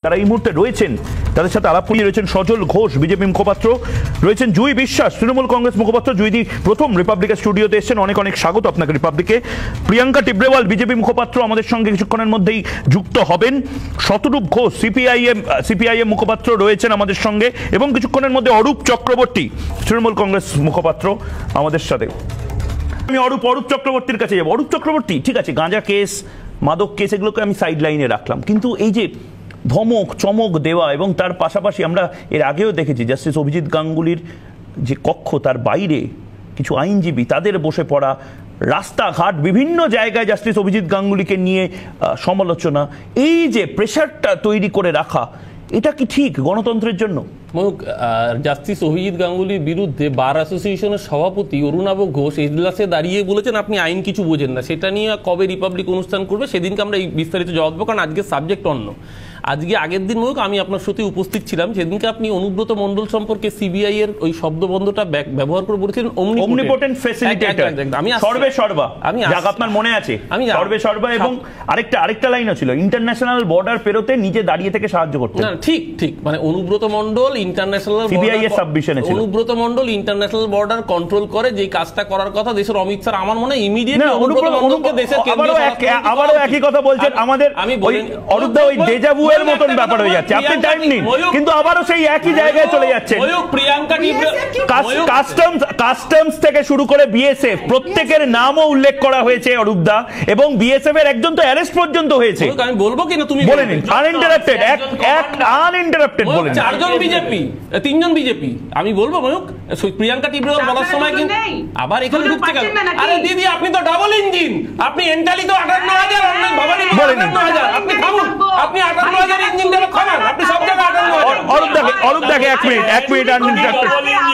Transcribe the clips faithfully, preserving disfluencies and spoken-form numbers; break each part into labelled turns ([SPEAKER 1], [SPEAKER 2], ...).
[SPEAKER 1] তারা এই মুহূর্তে রয়েছেন, তাদের সাথে আলাপ করিয়ে রয়েছেন সজল ঘোষ বিজেপি মুখপাত্র, রয়েছেন জুই বিশ্বাস তৃণমূল কংগ্রেস মুখপাত্র। জুইদি প্রথম রিপাবলিকের স্টুডিওতে এসেছেন, অনেক অনেক স্বাগত আপনাকে রিপাবলিকে। প্রিয়াঙ্কা টিব্রেওয়াল বিজেপি মুখপাত্র আমাদের সঙ্গে কিছুক্ষণের মধ্যেই যুক্ত হবেন। শতরূপ ঘোষ সিপিআইএম সিপিআইএম মুখপাত্র রয়েছেন আমাদের সঙ্গে, এবং কিছুক্ষণের মধ্যে অরূপ চক্রবর্তী তৃণমূল কংগ্রেস মুখপাত্র আমাদের সাথে। আমি অরূপ অরূপ চক্রবর্তীর কাছে যাবো। অরূপ চক্রবর্তী, ঠিক আছে, গাঁজা কেস, মাদক কেস, এগুলোকে আমি সাইড লাইনে রাখলাম, কিন্তু এই যে ধমক চমক দেওয়া এবং তার পাশাপাশি আমরা এর আগেও দেখেছি জাস্টিস অভিজিৎ গাঙ্গুলির যে কক্ষ, তার বাইরে কিছু আইনজীবী তাদের বসে পড়া, রাস্তাঘাট বিভিন্ন জায়গায় জাস্টিস অভিজিৎ গাঙ্গুলিকে নিয়ে সমালোচনা, এই যে প্রেশারটা তৈরি করে রাখা, এটা কি ঠিক গণতন্ত্রের জন্য?
[SPEAKER 2] জাস্টিস অভিজিৎ গাঙ্গুলির বিরুদ্ধে বার অ্যাসোসিয়েশনের সভাপতি অরুণাভ ঘোষ এজলাসে দাঁড়িয়ে বলেছেন আপনি আইন কিছু বোঝেন না। সেটা নিয়ে কবে রিপাবলিক অনুষ্ঠান করবে সেদিনকে আমরা এই বিস্তারিত জবাব দেবো, কারণ আজকের সাবজেক্ট অন্য। আজকে আগের দিন হোক আমি আপনার সাথে উপস্থিত ছিলাম, সেদিনকে আপনি অনুব্রত মণ্ডল সম্পর্কে সিবিআই এর ওই শব্দবন্ধটা ব্যবহার করে বলেছিলেন
[SPEAKER 1] omnipotent facilitator, আমি সর্বে সর্বা, আমি আপনার মনে আছে আমি সর্বে সর্বা, এবং আরেকটা আরেকটা লাইনও ছিল ইন্টারন্যাশনাল বর্ডার পেরোতে নিজে দাঁড়িয়ে থেকে সাহায্য করতে।
[SPEAKER 2] না ঠিক ঠিক, মানে অনুব্রত মণ্ডল ইন্টারন্যাশনাল
[SPEAKER 1] সিবিআই এর সাবমিশনে ছিল,
[SPEAKER 2] Anubrata Mondal international border control করে যে কাজটা করার কথা দেশের অমিত স্যার, আমার মনে হয় ইমিডিয়েটলি অনুব্রত মণ্ডলকে দেশের কেন্দ্রীয়
[SPEAKER 1] আবারও একই কথা বলছেন আমাদের
[SPEAKER 2] আমি বলি
[SPEAKER 1] অরূপদা, ওই ডেজাভু এর মতন ব্যাপার হয়ে যাচ্ছে, আপনি টাইম নিন, কিন্তু আবারও সেই একই জায়গায় চলে যাচ্ছেন।
[SPEAKER 2] প্রিয়াঙ্কা
[SPEAKER 1] কাস্টমস কাস্টমস থেকে শুরু করে বিএসএফ প্রত্যেকের নামও উল্লেখ করা হয়েছে অরূপদা, এবং বিএসএফ এর একজন তো অ্যারেস্ট পর্যন্ত হয়েছে।
[SPEAKER 2] আমি বলবো কিনা তুমি
[SPEAKER 1] বলে নিন, আনইন্টারাপ্টেড, এক এক আনইন্টারাপ্টেড বলেন।
[SPEAKER 2] চারজন বিজেপি, তিনজন বিজেপি, আমি বলবো ময়ূক প্রিয়াঙ্কা টিব্রেওয়াল বলার সময় কিন্তু আবার এখানে ঢুকতে গেল। আরে দিদি আপনি তো ডাবল ইঞ্জিন, আপনি এন্টালি তো আটান্ন হাজার, ভবানী আটান্ন হাজার, আপনি থামুন, আপনি আটান্ন হাজার ইঞ্জিন দেবেন, খামান আপনি সব জায়গায় আটান্ন হাজার।
[SPEAKER 1] অরূপদাকে অরূপদাকে এক মিনিট এক মিনিট আনইন্টারাপ্টেড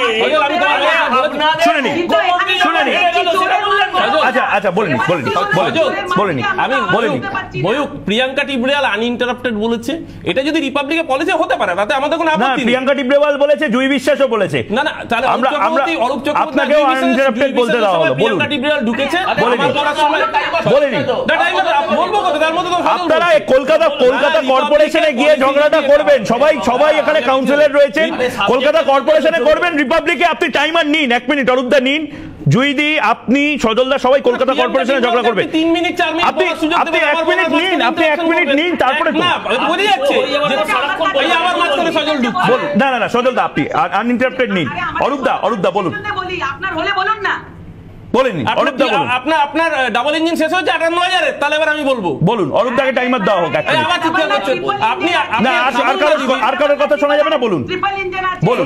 [SPEAKER 1] শুনে নিন শুনে নিন আচ্ছা আচ্ছা বলেন বলেন বলেন
[SPEAKER 2] আমি বলেন ময়ূক প্রিয়াঙ্কা টিব্রেওয়াল আনইন্টারাপ্টেড বলেছে, এটা যদি রিপাবলিকের পলিসি হতে পারে তাতে আমাদের কোনো আপত্তি নেই।
[SPEAKER 1] প্রিয়াঙ্কা টিব্রেওয়াল বলেছে, জুই বিশ্বাসও বলেছে।
[SPEAKER 2] না না, তাহলে আমরা আমরা
[SPEAKER 1] অরূপ চক্রবর্তী আপনাকেও আনইন্টারাপ্টেড বলতে দাও হলো। বলুন
[SPEAKER 2] প্রিয়াঙ্কা টিব্রেওয়াল ঢুকেছে,
[SPEAKER 1] বলেন বলেন
[SPEAKER 2] বলবো কত, তার মধ্যে তো
[SPEAKER 1] আপনারা কলকাতা কলকাতা কর্পোরেশনে গিয়ে ঝগড়াটা করবেন, সবাই সবাই এখানে কাউন্সিলর রয়েছেন, কলকাতা কর্পোরেশনে করবেন, রিপাবলিকে আপনি টাইমার নিন, এক মিনিট অরূপদা নিন, জুইদি আপনি সজলদা সবাই কলকাতা কর্পোরেশনে ঝগড়া করবেন।
[SPEAKER 2] তিন মিনিট চার মিনিট
[SPEAKER 1] আপনি আপনি এক মিনিট নিন, আপনি এক মিনিট নিন, তারপরে
[SPEAKER 2] বলে যাচ্ছে এই আমার মাঝখানে সজল ঢুকছে।
[SPEAKER 1] না না না সজলদা আপনি আনইন্টারাপ্টেড নিন। অরূপদা অরূপদা বলুন,
[SPEAKER 3] আপনার হলে বলুন না,
[SPEAKER 1] বলেন অরূপদা বলুন।
[SPEAKER 2] আপনার আপনার ডাবল ইঞ্জিন শেষ হচ্ছে আটান্ন হাজারে, তাহলে এবার আমি বলবো
[SPEAKER 1] বলুন, অরূপদাকে টাইমার দেওয়া হোক।
[SPEAKER 2] আবার চিৎকার করছেন আপনি,
[SPEAKER 1] না আর কারো আর কারোর কথা শোনা যাবে না, বলুন বলুন।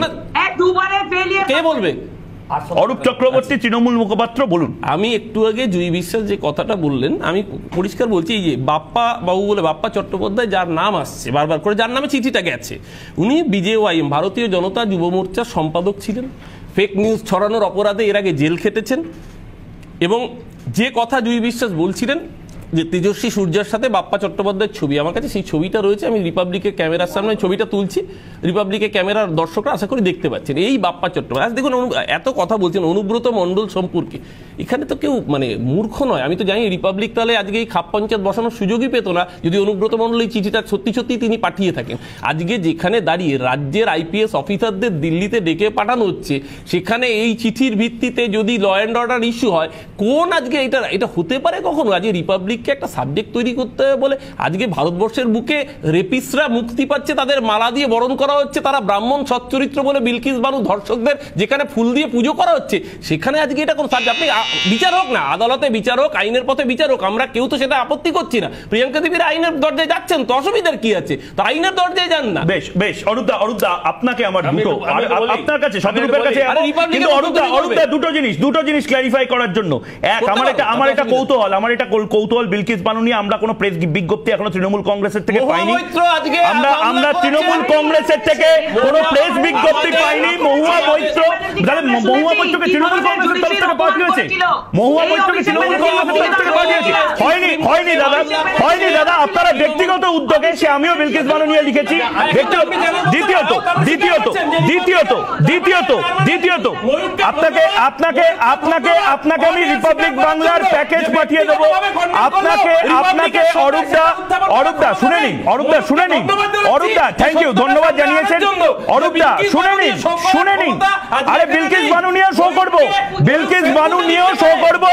[SPEAKER 2] কে বলবে?
[SPEAKER 1] অরূপ চক্রবর্তী তৃণমূল মুখপাত্র, বলুন।
[SPEAKER 2] আমি একটু আগে জুই বিশ্বাস যে কথাটা বললেন, আমি পরিষ্কার বলছি, এই যে বাপ্পা বাবু বলে বাপ্পা চট্টোপাধ্যায় যার নাম আসছে বারবার করে, যার নামে চিঠিটা গেছে, উনি বিজেওয়াইএম ভারতীয় জনতা যুব মোর্চার সম্পাদক ছিলেন, ফেক নিউজ ছড়ানোর অপরাধে এর আগে জেল খেটেছেন, এবং যে কথা জুই বিশ্বাস বলছিলেন যে তেজস্বী সূর্যের সাথে বাপ্পা চট্টোপাধ্যায়ের ছবি, আমার কাছে সেই ছবিটা রয়েছে, আমি রিপাবলিকের ক্যামেরার সামনে ছবিটা তুলছি, রিপাবলিকের ক্যামেরার দর্শকরা আশা করি দেখতে পাচ্ছেন, এই বাপ্পা চট্টোপাধ্যায়। দেখুন এত কথা বলছেন অনুব্রত মণ্ডল সম্পর্কে, এখানে তো কেউ মানে মূর্খ নয়। আমি তো জানি রিপাবলিক তাহলে আজকে এই খাপ পঞ্চায়েত বসানোর সুযোগই পেত না যদি অনুব্রত মণ্ডল এই চিঠিটা সত্যি সত্যি তিনি পাঠিয়ে থাকেন। আজকে যেখানে দাঁড়িয়ে রাজ্যের আইপিএস অফিসারদের দিল্লিতে ডেকে পাঠানো হচ্ছে, সেখানে এই চিঠির ভিত্তিতে যদি ল অ্যান্ড অর্ডার ইস্যু হয়, কোন আজকে এটা এটা হতে পারে কখনো? আজকে রিপাবলিক একটা সাবজেক্ট তৈরি করতে হবে বলে আজকে ভারতবর্ষের বুকে রেপিসরা মুক্তি পাচ্ছে, তাদের মালা দিয়ে বরণ করা হচ্ছে, তারা ব্রাহ্মণ সচ্চরিত্র বলে বিলকিস বানু ধর্ষকদের যেখানে ফুল দিয়ে পুজো করা হচ্ছে, সেখানে আজকে এটা কোন সাবজেক্ট? আপনি বিচার হোক না, আদালতে বিচার হোক, আইনের পথে বিচার হোক, আমরা কেউ তো সেটা আপত্তি করছি না। প্রিয়াঙ্কা দেবীর আইনের দরজায় যাচ্ছেন তো অসুবিধার কি আছে? তো আইনের দরজায় যান না।
[SPEAKER 1] বেশ বেশ অরূপদা অরূপদা আপনাকে আমার দুটো আপনার কাছে শতরূপের কাছে, কিন্তু অরূপদা অরূপদা দুটো জিনিস দুটো জিনিস ক্ল্যারিফাই করার জন্য, এক আমার এটা আমার এটা কৌতূহল আমার এটা কৌতূহল বিলকিস বানু নিয়ে আমরা কোনো প্রেস বিজ্ঞপ্তি এখনো তৃণমূল কংগ্রেসের থেকে পাইনি, আমরা আমরা তৃণমূল কংগ্রেসের থেকে কোনো প্রেস বিজ্ঞপ্তি পাইনি। মহুয়া মৈত্র মহুয়া মৈত্রকে তৃণমূল কংগ্রেসের তরফ থেকে পাঠিয়েছে, মহুয়া মৈত্রকে তৃণমূল কংগ্রেসের তরফ থেকে পাঠিয়েছে। হয়নি হয়নি দাদা হয়নি দাদা আপনারা ব্যক্তিগত উদ্যোগে, সে আমিও বিলকিস বানু নিয়ে লিখেছি ব্যক্তিগত। দ্বিতীয়ত দ্বিতীয়ত দ্বিতীয়ত দ্বিতীয়ত দ্বিতীয়ত আপনাকে আপনাকে আপনাকে আপনাকে আমি রিপাবলিক বাংলার প্যাকেজ পাঠিয়ে দেবো। আপনাকে আপনাকে অরূপদা অরূপদা শুনে নিন অরূপদা শুনে নিন অরূপদা থ্যাংক ইউ ধন্যবাদ জানিয়েছেন অরূপদা শুনে নিন শুনে নিন আরে বিলকিস বানু নিয়েও শো করবো বিলকিস বানু নিয়েও শো করবো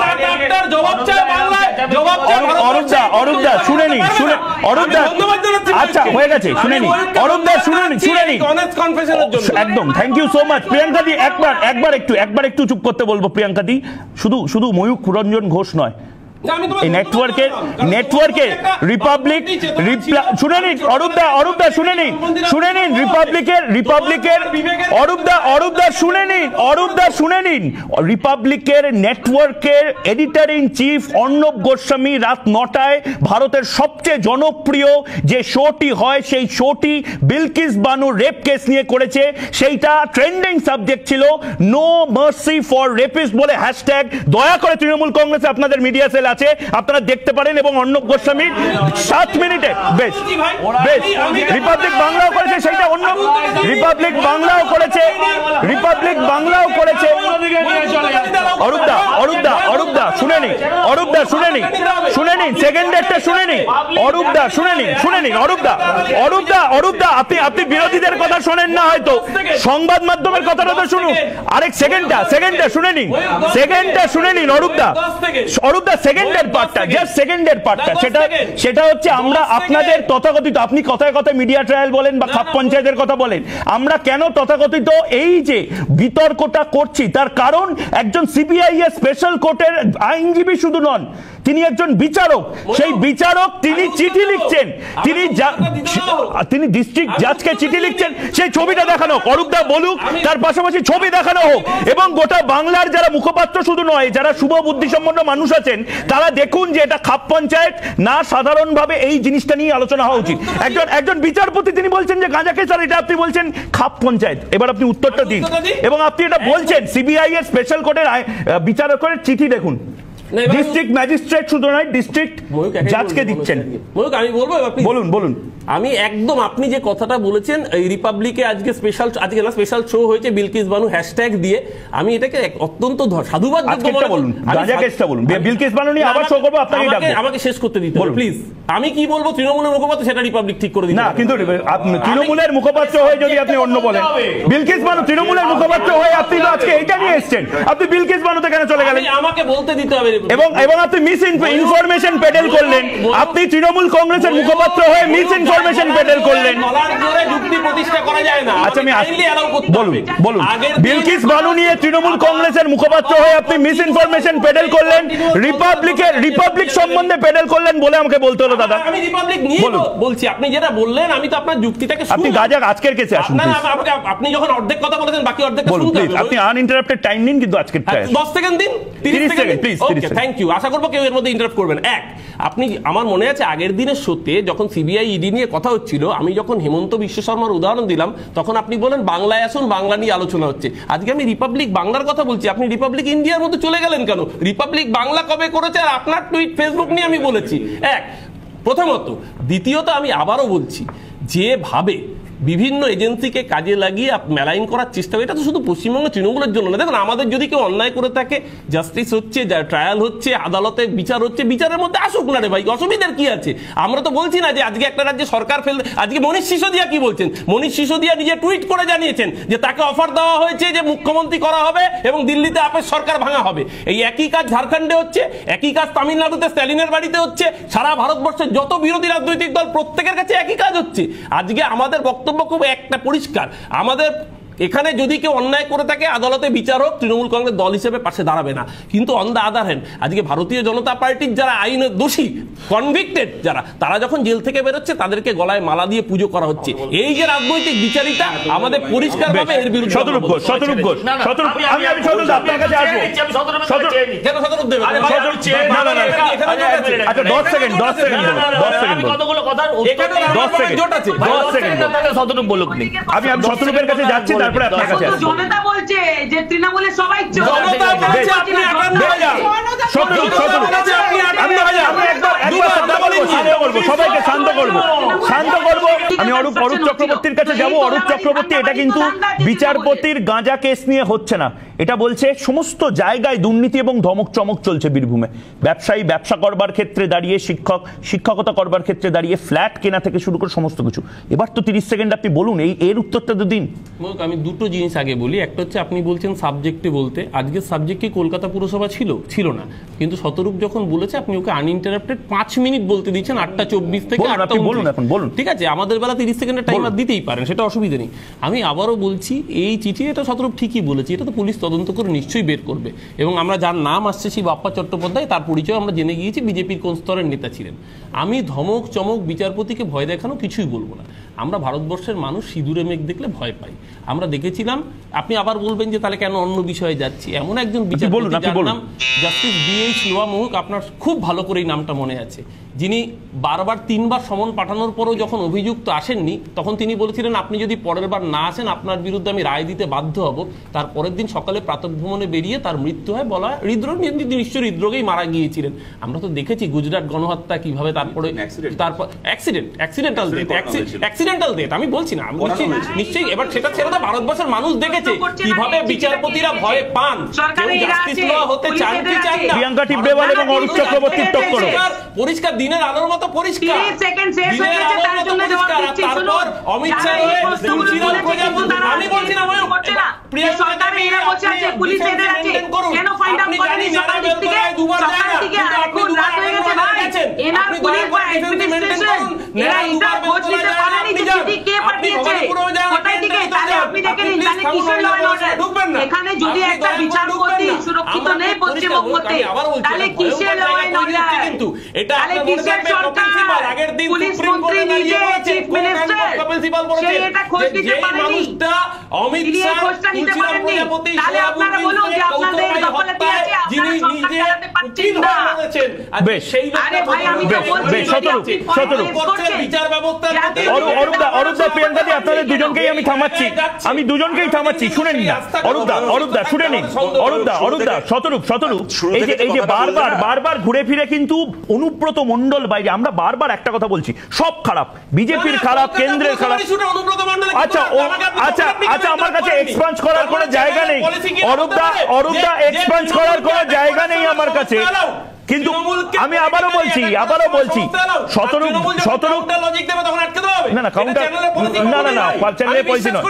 [SPEAKER 1] অরূপদা অরূপদা শুনে নিন শুনে অরূপদা আচ্ছা হয়ে গেছে শুনে নিন অরূপদা শুনে নিন শুনে নিন একদম thank you so much Priyanka di একবার একবার একটু একবার একটু চুপ করতে বলবো প্রিয়াঙ্কা দি শুধু শুধু ময়ূখ রঞ্জন ঘোষ নয় এই নেটওয়ার্কের নেটওয়ার্কে রিপাবলিক শুনে নিন অরূপদা অরূপদা শুনে নিন শুনে নিন রিপাবলিকের রিপাবলিকের অরূপদা অরূপদা শুনে নিন অরূপদা শুনে নিন রিপাবলিকের নেটওয়ার্কের editor in chief Arnab Goswami রাত নটায় ভারতের সবচেয়ে জনপ্রিয় যে শোটি হয় সেই শোটি বিলকিস বানু রেপ কেস নিয়ে করেছে সেইটা ট্রেন্ডিং সাবজেক্ট ছিল নো মার্সি ফর রেপিস্ট বলে হ্যাশট্যাগ দয়া করে তৃণমূল কংগ্রেসে আপনাদের মিডিয়া সেল আছে আপনারা দেখতে পারেন এবং অর্ণব গোস্বামী সাত মিনিটে বেশ বেশ রিপাবলিক বাংলাও করেছে সেইটা অন্য রিপাবলিক বাংলাও করেছে রিপাবলিক বাংলাও করেছে অরূপদা অরূপদা অরূপদা শুনে নিন অরূপদা শুনে নিন শুনে নিন সেকেন্ড একটা শুনে নিন অরূপদা শুনে নিন শুনে নিন অরূপদা অরূপদা অরূপদা আপনি আপনি বিরোধীদের কথা শোনেন না হয়তো সংবাদ মাধ্যমের কথাটা তো শুনুন আরেক সেকেন্ডটা সেকেন্ডটা শুনে নিন সেকেন্ডটা শুনে নিন অরূপদা অরূপদা সেকেন্ডের পার্টটা জাস্ট সেকেন্ডের পার্টটা সেটা সেটা হচ্ছে আমরা আপনাদের তথাকথিত আপনি কথায় কথায় মিডিয়া ট্রায়াল বলেন বা খাপ পঞ্চায়েতের কথা বলেন আমরা কেন তথাকথিত এই যে বিতর্কটা করছি তার কারণ একজন সিবিআই এর স্পেশাল কোর্টের আইনজীবী শুধু নন তিনি একজন বিচারক সেই বিচারক তিনি চিঠি লিখছেন তিনি তিনি ডিস্ট্রিক্ট জাজকে চিঠি লিখছেন সেই ছবিটা দেখানো অরূপদা বলুক তার পাশাপাশি ছবি দেখানো হোক এবং গোটা বাংলার যারা মুখপাত্র শুধু নয় যারা শুভ বুদ্ধিসম্পন্ন মানুষ আছেন তারা দেখুন যে এটা খাপ পঞ্চায়েত না সাধারণভাবে এই জিনিসটা নিয়ে আলোচনা হওয়া উচিত একজন একজন বিচারপতি তিনি বলছেন যে গাঁজা কেস আর এটা আপনি বলছেন খাপ পঞ্চায়েত এবার আপনি উত্তরটা দিন এবং আপনি এটা বলছেন সিবিআই এর স্পেশাল কোর্টের বিচারকের চিঠি দেখুন ডিস্ট্রিক্ট ম্যাজিস্ট্রেট শুধু নয় ডিস্ট্রিক্ট জাজকে দিচ্ছেন
[SPEAKER 2] আমি বলবো
[SPEAKER 1] বলুন বলুন
[SPEAKER 2] আমি একদম আপনি যে কথাটা বলেছেন এই রিপাবলিকে আজকে স্পেশাল আজকে না স্পেশাল শো হয়েছে বিলকিস বানু হ্যাশট্যাগ দিয়ে আমি এটাকে অত্যন্ত সাধুবাদ
[SPEAKER 1] বলুন গাঁজা কেসটা বলুন বিলকিস বানু নিয়ে আবার শো করব আপনাকে ডাকবো
[SPEAKER 2] আমাকে শেষ করতে দিতে হবে প্লিজ আমি কি বলবো তৃণমূলের মুখপাত্র সেটা রিপাবলিক ঠিক করে দিন
[SPEAKER 1] না কিন্তু তৃণমূলের মুখপাত্র হয়ে যদি আপনি অন্য বলেন বিলকিস বানু তৃণমূলের মুখপাত্র হয়ে আপনি তো আজকে এটা নিয়ে এসেছেন আপনি বিলকিস বানুতে কেন চলে গেলেন
[SPEAKER 2] আমাকে বলতে দিতে হবে
[SPEAKER 1] এবং এবং আপনি মিস ইনফরমেশন পেডেল করলেন আপনি তৃণমূল কংগ্রেসের মুখপাত্র হয়ে মিস ইনফরমেশন পেডেল করলেন
[SPEAKER 2] যুক্তি প্রতিষ্ঠা করা যায় না
[SPEAKER 1] আচ্ছা আমি বলুন বলুন বিলকিস বানু নিয়ে তৃণমূল কংগ্রেসের মুখপাত্র হয়ে আপনি মিস ইনফরমেশন পেডেল করলেন রিপাবলিকের রিপাবলিক সম্বন্ধে পেডেল করলেন বলে আমাকে বলতে হলো দাদা
[SPEAKER 2] আমি রিপাবলিক নিয়ে বলছি আপনি যেটা বললেন আমি তো আপনার যুক্তিটাকে
[SPEAKER 1] আপনি গাজা আজকের কেসে আসুন
[SPEAKER 2] আপনি যখন অর্ধেক কথা বলেছেন বাকি অর্ধেকটা
[SPEAKER 1] শুনতে হবে আপনি আনইন্টারাপ্টেড টাইম নিন কিন্তু আজকের
[SPEAKER 2] দশ সেকেন্ড দিন তিরিশ second please okay thank you আশা করব কেউ এর মধ্যে ইন্টারাপ্ট করবেন এক আপনি আমার মনে আছে আগের দিনের শোতে যখন সিবিআই ইডি নিয়ে কথা হচ্ছিল আমি যখন হেমন্ত বিশ্ব শর্মার উদাহরণ দিলাম তখন আপনি বলেন বাংলায় আসুন বাংলা নিয়ে আলোচনা হচ্ছে আজকে আমি রিপাবলিক বাংলার কথা বলছি আপনি রিপাবলিক ইন্ডিয়ার মধ্যে চলে গেলেন কেন রিপাবলিক বাংলা কবে করেছে আর আপনার টুইট ফেসবুক নিয়ে আমি বলেছি এক প্রথমত দ্বিতীয়ত আমি আবারও বলছি যেভাবে বিভিন্ন এজেন্সিকে কাজে লাগিয়ে মেলাইন করার চেষ্টা এটা তো শুধু পশ্চিমবঙ্গ তৃণমূলের জন্য না দেখুন আমাদের যদি কেউ অন্যায় করে থাকে জাস্টিস হচ্ছে ট্রায়াল হচ্ছে আদালতে বিচার হচ্ছে বিচারের মধ্যে আসুক না রে ভাই অসুবিধার কি আছে আমরা তো বলছি না যে আজকে একটা রাজ্যে সরকার ফেল আজকে মনীষ সিসোদিয়া কি বলছেন মনীষ সিসোদিয়া নিজে টুইট করে জানিয়েছেন যে তাকে অফার দেওয়া হয়েছে যে মুখ্যমন্ত্রী করা হবে এবং দিল্লিতে আপের সরকার ভাঙা হবে এই একই কাজ ঝাড়খণ্ডে হচ্ছে একই কাজ তামিলনাড়ুতে স্ট্যালিনের বাড়িতে হচ্ছে সারা ভারতবর্ষের যত বিরোধী রাজনৈতিক দল প্রত্যেকের কাছে একই কাজ হচ্ছে আজকে আমাদের বক্তব্য খুব একটা পরিষ্কার আমাদের এখানে যদি কেউ অন্যায় করে থাকে আদালতে বিচার হোক তৃণমূল কংগ্রেস দল হিসেবে পাশে দাঁড়াবে না কিন্তু অন দ্য আদার হ্যান্ড আজকে ভারতীয় জনতা পার্টির যারা আইন দোষী কনভিক্টেড যারা তারা যখন জেল থেকে বেরোচ্ছে তাদেরকে গলায় মালা দিয়ে পুজো করা হচ্ছে এই যে রাজনৈতিক বিচারিতা আমাদের পরিষ্কারভাবে এর বিরুদ্ধে
[SPEAKER 1] শতরূপ ঘোষ শতরূপ ঘোষ শতরূপ আমি আমি শতরূপ আপনার কাছে আসবো
[SPEAKER 2] কেন শতরূপ দেবেন
[SPEAKER 1] না না না আচ্ছা দশ সেকেন্ড দশ সেকেন্ড দশ সেকেন্ড
[SPEAKER 3] কতগুলো কথার উত্তর
[SPEAKER 1] দশ সেকেন্ড দশ সেকেন্ড
[SPEAKER 3] শতরূপ বলুক নি
[SPEAKER 1] আমি আমি শতরূপের কাছে যাচ্ছি তারপরে আপনার কাছে আসছি
[SPEAKER 4] জনতা বলছে যে তৃণমূলের সবাই
[SPEAKER 2] জনতা বলছে আপনি আটান্ন
[SPEAKER 1] শতরূপ শতরূপ আমি আমি একবার একবার শান্ত করব সবাইকে শান্ত করব শান্ত করব আমি অরূপ অরূপ চক্রবর্তীর কাছে যাব অরূপ চক্রবর্তী এটা কিন্তু বিচারপতির গাঁজা কেস নিয়ে হচ্ছে না এটা বলছে সমস্ত জায়গায় দুর্নীতি এবং ধমক চমক চলছে বীরভূমে। ব্যবসায়ী ব্যবসা করবার ক্ষেত্রে দাঁড়িয়ে, শিক্ষক শিক্ষকতা করবার ক্ষেত্রে দাঁড়িয়ে, ফ্ল্যাট কেনা থেকে শুরু করে সমস্ত কিছু। এবার তো তিরিশ সেকেন্ড আপনি বলুন, এই এর উত্তরটা তো দিন।
[SPEAKER 2] আমি দুটো জিনিস আগে বলি। একটা হচ্ছে আপনি বলছেন সাবজেক্টে বলতে, আজকের সাবজেক্ট কি কলকাতা পুরসভা ছিল? ছিল না। কিন্তু শতরূপ যখন বলেছে আপনি ওকে আনইন্টারাপ্টেড পাঁচ মিনিট বলতে দিচ্ছেন, আটটা চব্বিশ থেকে আটটা
[SPEAKER 1] বলুন এখন বলুন।
[SPEAKER 2] ঠিক আছে, আমাদের বেলা তিরিশ সেকেন্ডের টাইম আর দিতেই পারেন, সেটা অসুবিধা নেই। আমি আবারও বলছি, এই চিঠি, এটা শতরূপ ঠিকই বলেছি, এটা তো পুলিশ তদন্ত করে নিশ্চয়ই বের করবে। এবং আমরা যার নাম আসছে সেই বাপ্পা চট্টোপাধ্যায়, তার পরিচয় আমরা জেনে গিয়েছি বিজেপির কোন স্তরের নেতা ছিলেন। আমি ধমক চমক বিচারপতিকে ভয় দেখানো কিছুই বলবো না। আমরা ভারতবর্ষের মানুষ সিঁদুরে মেঘ দেখলে ভয় পাই। আমরা দেখেছিলাম, আপনি আবার বলবেন যে তাহলে কেন অন্য বিষয়ে যাচ্ছি। এমন একজন বিচারপতি যার নাম জাস্টিস বি এইচ লোয়া মোহক, আপনার খুব ভালো করে এই নামটা মনে আছে, যিনি বারবার তিনবার সমন পাঠানোর পরও যখন অভিযুক্ত আসেননি, তখন তিনি বলেছিলেন আপনি যদি পরের বার না আসেন আপনার বিরুদ্ধে আমি রায় দিতে বাধ্য হব। তার পরের দিন সকালে প্রাতঃভ্রমণে বেরিয়ে তার মৃত্যু হয়, বলা হয় হৃদরোগ, নিশ্চয় হৃদরোগেই মারা গিয়েছিলেন। আমরা তো দেখেছি গুজরাট গণহত্যা কিভাবে, তারপরে তারপর accident, accidental death, accidental death আমি বলছি না, আমি বলছি নিশ্চয়ই। এবার সেটা ছেড়ে তো ভারতবর্ষের মানুষ দেখেছে কিভাবে বিচারপতিরা ভয় পান, কেউ জাস্টিস লওয়া হতে চান কি চান না।
[SPEAKER 1] প্রিয়াঙ্কা টিব্রেওয়াল এবং অরূপ চক্রবর্তীর টক্কর
[SPEAKER 2] পরিষ্কার, দিনের আলোর মতো পরিষ্কার, দিনের আলোর মতো পরিষ্কার। তারপর অমিত শাহ তুলসীরাম প্রজাপতি, আমি বলছি না
[SPEAKER 4] এখানে যদি একটা বিচারপতি সুরক্ষিত নেই পশ্চিমবঙ্গতে, তাহলে কিসের লড়াই লড়াই?
[SPEAKER 2] কিন্তু এটা
[SPEAKER 4] তাহলে কিসের সরকার?
[SPEAKER 2] আগের দিন
[SPEAKER 4] পুলিশ
[SPEAKER 2] সুপ্রিম
[SPEAKER 4] মন্ত্রী
[SPEAKER 2] কোর্টে
[SPEAKER 4] নিজে চিফ মিনিস্টার,
[SPEAKER 2] প্রিন্সিপাল বলেছে
[SPEAKER 4] সে এটা খোঁজ নিতে পারেনি।
[SPEAKER 2] মানুষটা অমিত
[SPEAKER 4] তিনি এই
[SPEAKER 2] শাহ
[SPEAKER 4] খোঁজটা নিতে
[SPEAKER 2] তুলসীরাম
[SPEAKER 4] পারেননি।
[SPEAKER 2] প্রজাপতি,
[SPEAKER 4] তাহলে আপনারা বলুন যে আপনাদের দখলতে আছে,
[SPEAKER 2] যিনি
[SPEAKER 4] আপনারা
[SPEAKER 2] নিজে
[SPEAKER 4] সরকার চালাতে পারছেন না।
[SPEAKER 2] বলেছেন
[SPEAKER 1] বেশ,
[SPEAKER 2] সেই
[SPEAKER 4] আরে ভাই আমি তো বলছি
[SPEAKER 1] বেশ, শতরূপ, শতরূপ।
[SPEAKER 2] বিচার ব্যবস্থা
[SPEAKER 1] অরূপদা, অরূপদা, প্রিয়াঙ্কাদি, আপনাদের দুজনকেই আমি থামাচ্ছি, আমি দুজনকেই থামাচ্ছি, শুনেন না। অরূপদা, অরূপদা শুনে নিন। অরূপদা, অরূপদা, শতরূপ, শতরূপ, এই যে এই যে বারবার বারবার ঘুরে ফিরে কিন্তু অনুব্রত মণ্ডল বাইরে, আমরা বারবার একটা কথা বলছি, সব খারাপ, বিজেপির খারাপ, কেন্দ্রের খারাপ। আচ্ছা আচ্ছা আচ্ছা আমার কাছে এক্সপান্স করার কোনো জায়গা নেই অরূপদা, অরূপদা এক্সপান্স করার কোনো জায়গা নেই আমার কাছে। কিন্তু আমি আবারও বলছি, আবারও বলছি, শতরূপ, শতরূপ না না কাউন্টার না না না চ্যানেলে পলিসি নয়,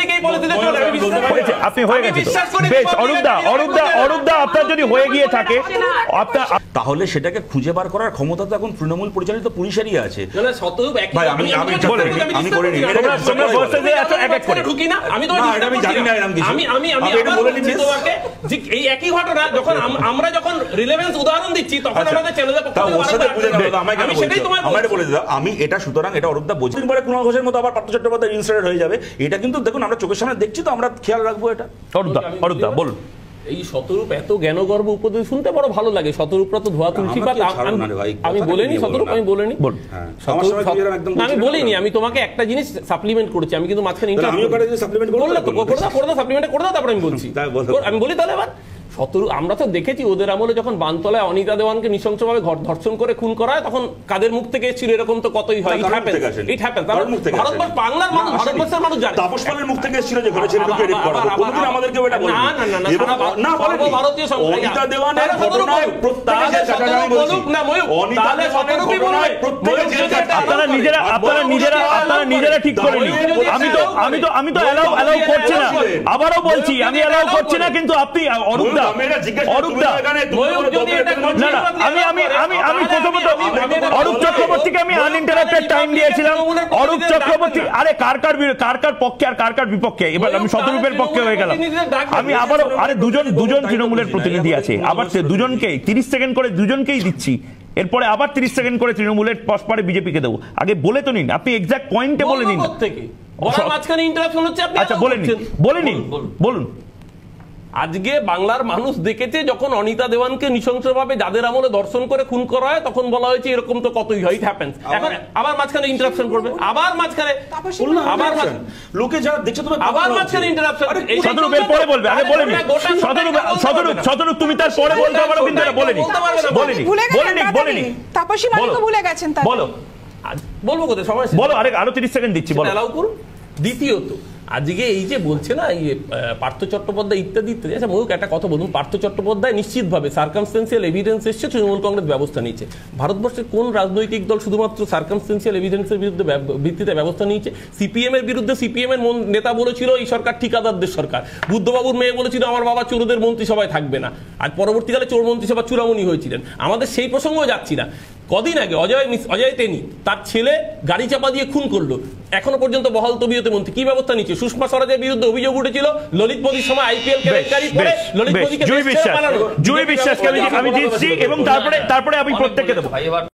[SPEAKER 1] আপনি হয়ে গেছে তো বেশ। অরূপদা, অরূপদা, অরূপদা আপনার যদি হয়ে গিয়ে থাকে আপনার,
[SPEAKER 3] তাহলে সেটাকে খুঁজে বার করার ক্ষমতা তো এখন তৃণমূল পরিচালিত পুলিশেরই আছে।
[SPEAKER 2] ভাই আমি আমি
[SPEAKER 3] আমি করে নি,
[SPEAKER 1] তোমরা বলতে যে এত এক এক করে
[SPEAKER 2] ঢুকি না, আমি তো
[SPEAKER 3] আমি জানি না এরকম কিছু।
[SPEAKER 2] আমি আমি আমি
[SPEAKER 3] এটা বলে নিচ্ছি
[SPEAKER 2] তোমাকে যে এই একই ঘটনা যখন আমরা যখন রিলেভেন্স উদাহরণ দিচ্ছি তখন আমাদের চ্যানেলে আমি সেটাই তোমায়
[SPEAKER 3] আমারে বলে দাও, আমি এটা সুতরাং এটা অরূপদা বলছি পরে কুণাল ঘোষের মতো আবার পার্থ চট্টোপাধ্যায় ইনস্টারেট হয়ে যাবে, এটা কিন্তু দেখুন আমরা চোখের সামনে দেখছি, তো আমরা খেয়াল রাখবো এটা।
[SPEAKER 1] অরূপদা, অরূপদা বলুন।
[SPEAKER 2] এই শতরূপ এত জ্ঞানগর্ব উপদেশ শুনতে বড় ভালো লাগে। শতরূপরা তো ধোয়া তুলসী পাতা, আমি বলিনি শতরূপ, আমি বলিনি, আমি বলিনি, আমি তোমাকে একটা জিনিস সাপ্লিমেন্ট করেছি, আমি কিন্তু মাঝখানে করলে তো করে দাও, করে দাও, সাপ্লিমেন্ট করে দাও, তারপর আমি বলছি, আমি বলি তাহলে এবার শতরূপ। আমরা তো দেখেছি ওদের আমলে যখন বানতলায় অনিতা দেওয়ানকে নৃশংসভাবে ধর্ষণ করে খুন করা হয়, তখন কাদের মুখ থেকে এসেছিল এরকম তো কতই হয়, ইট হ্যাপেন। ভারতবর্ষ, বাংলার মানুষ, ভারতবর্ষের মানুষ জানে তাপস পালের মুখ থেকে এসেছিল যে ঘরে ছেলে ঢুকে রেপ করা, কোনদিন আমাদেরকে এটা বলেনি। না না না না, সর্বভারতীয় অনিতা দেওয়ানের ঘটনায় প্রত্যেকের কাছে আমি বলছি, অনিতা দেওয়ানের ঘটনায় প্রত্যেকের কাছে
[SPEAKER 1] আপনারা নিজেরা আপনারা নিজেরা আপনারা নিজেরা ঠিক করে নিন। আমি তো আমি তো আমি তো অ্যালাউ অ্যালাউ করছি না, আবারও বলছি আমি অ্যালাউ করছি না, কিন্তু আপনি অরূপদা, অরূপদা না না আমি আমি আমি আমি প্রথমত অরূপ চক্রবর্তীকে আমি আনইন্টারাপ্টেড টাইম দিয়েছিলাম। অরূপ চক্রবর্তী, আরে কার কার কার কার পক্ষে আর কার কার বিপক্ষে, এবার আমি শতরূপের পক্ষে হয়ে গেলাম। আমি আবারও, আরে দুজন দুজন তৃণমূলের প্রতিনিধি আছে, আবার দুজনকেই তিরিশ সেকেন্ড করে দুজনকেই দিচ্ছি, এরপরে আবার তিরিশ সেকেন্ড করে তৃণমূলের পরে বিজেপিকে দেবো। আগে বলে তো নিন, আপনি এক্সাক্ট পয়েন্টে বলে নিন। আচ্ছা বলে নিন, বলে নিন, বলুন।
[SPEAKER 2] আজকে বাংলার মানুষ দেখেছে যখন অনিতা দেওয়ানকে নৃশংসভাবে যাদের আমলে দর্শন করে খুন করা হয়, তখন বলা হয়েছে এরকম তো কতই হয়, ইট হ্যাপেন্স। এখন আবার মাঝখানে ইন্টারাপশন করবে, আবার মাঝখানে আবার
[SPEAKER 3] লোকে যারা দেখছে তুমি
[SPEAKER 2] আবার মাঝখানে ইন্টারাপশন,
[SPEAKER 1] শতরূপের পরে বলবে, আগে বলে নি শতরূপ, শতরূপ, শতরূপ তুমি তার পরে বলতে পারো, কিন্তু এটা বলে নি, বলে নি, বলে নি, বলে নি,
[SPEAKER 5] তাপসী মালিকও ভুলে গেছেন, তাই
[SPEAKER 2] বলো, বলবো কোথায় সময়,
[SPEAKER 1] বলো, আরে আরো তিরিশ সেকেন্ড দিচ্ছি, বলো,
[SPEAKER 2] অ্যালাউ করুন। দ্বিতীয়ত আজকে এই যে বলছে না এই পার্থ চট্টোপাধ্যায় ইত্যাদি ইত্যাদি, আচ্ছা ময়ূক একটা কথা বলুন, পার্থ চট্টোপাধ্যায় নিশ্চিতভাবে সার্কামস্টেন্সিয়াল এভিডেন্স এসছে, তৃণমূল কংগ্রেস ব্যবস্থা নিয়েছে। ভারতবর্ষের কোন রাজনৈতিক দল শুধুমাত্র সার্কামস্টেন্সিয়াল এভিডেন্সের বিরুদ্ধে ভিত্তিতে ব্যবস্থা নিয়েছে? সিপিএম এর বিরুদ্ধে সিপিএম এর নেতা বলেছিল এই সরকার ঠিকাদারদের সরকার, বুদ্ধবাবুর মেয়ে বলেছিল আমার বাবা চোরদের মন্ত্রিসভায় থাকবে না, আর পরবর্তীকালে চোর মন্ত্রিসভা চূড়ামণি হয়েছিলেন। আমাদের সেই প্রসঙ্গও যাচ্ছি না। কদিন আগে অজয় মিস অজয় টেনি তার ছেলে গাড়ি চাপা দিয়ে খুন করলো, এখনো পর্যন্ত বহাল তবিয়তে মন্ত্রী। কি ব্যবস্থা নিচ্ছে? সুষমা স্বরাজের বিরুদ্ধে অভিযোগ উঠেছিল ললিত মোদীর সময় আইপিএল কেলেঙ্কারি করে ললিত মোদীকে
[SPEAKER 1] জুই বিশ্বাস, জুই বিশ্বাসকে আমি আমি দিচ্ছি এবং তারপরে তারপরে আমি প্রত্যেককে দেবো।